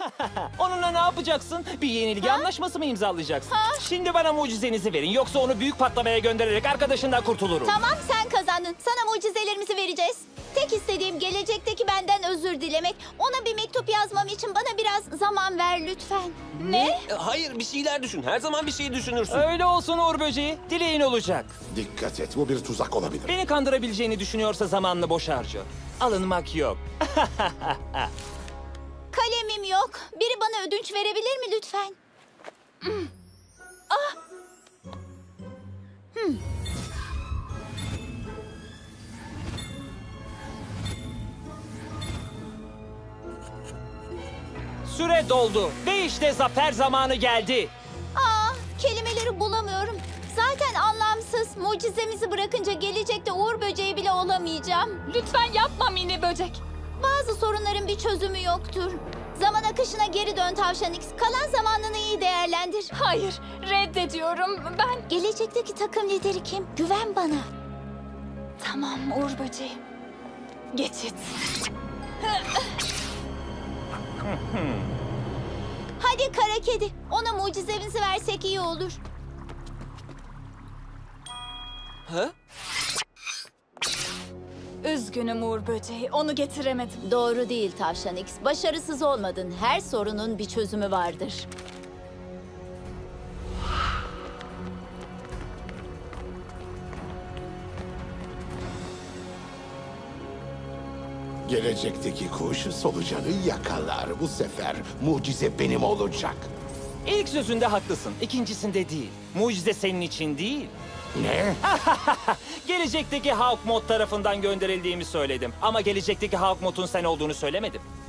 Onunla ne yapacaksın? Bir yenilgi anlaşması mı imzalayacaksın? Şimdi bana mucizenizi verin. Yoksa onu büyük patlamaya göndererek arkadaşından kurtulurum. Tamam, sen kazandın. Sana mucizelerimizi vereceğiz. Tek istediğim gelecekteki benden özür dilemek. Ona bir mektup yazmam için bana biraz zaman ver lütfen. Ne? Hayır, bir şeyler düşün. Her zaman bir şey düşünürsün. Öyle olsun Uğur Böceği. Dileğin olacak. Dikkat et, bu bir tuzak olabilir. Beni kandırabileceğini düşünüyorsa zamanını boş harca. Alınmak yok. Kalemim yok. Biri bana ödünç verebilir mi lütfen? Süre doldu ve işte zafer zamanı geldi. Kelimeleri bulamıyorum. Zaten anlamsız. Mucizemizi bırakınca gelecekte Uğur Böceği bile olamayacağım. Lütfen yapma mini böcek. Bazı sorunların bir çözümü yoktur. Zaman akışına geri dön Tavşan X. Kalan zamanını iyi değerlendir. Hayır, reddediyorum. Ben... Gelecekteki takım lideri kim? Güven bana. Tamam Uğur Böceği. Geçit. Hadi kara kedi. Ona mucizemizi versek iyi olur. Ha? Üzgünüm Uğur Böceği, onu getiremedim. Doğru değil Tavşan X. Başarısız olmadın. Her sorunun bir çözümü vardır. Gelecekteki kuş solucanı yakalar. Bu sefer mucize benim olacak. İlk sözünde haklısın. İkincisinde değil. Mucize senin için değil. Ne? Gelecekteki Hawk Mod tarafından gönderildiğimi söyledim. Ama gelecekteki Hawk Mod'un sen olduğunu söylemedim.